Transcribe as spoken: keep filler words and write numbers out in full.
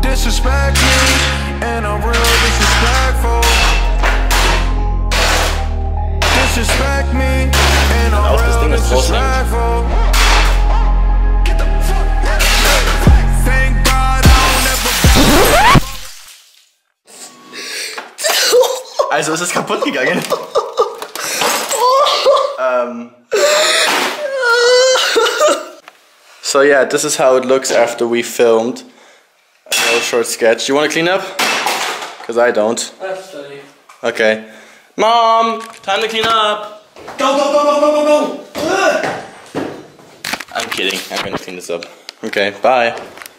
disrespect me, and I'm real disrespectful. Disrespect me, and I'm real disrespectful. Get the fuck out of here. Thank God I don't ever. Also ist es kaputt gegangen. um. So yeah, this is how it looks after we filmed a little short sketch. You want to clean up? Because I don't. Okay. Mom, time to clean up. Go, go, go, go, go, go, go. I'm kidding. I'm gonna clean this up. Okay, bye.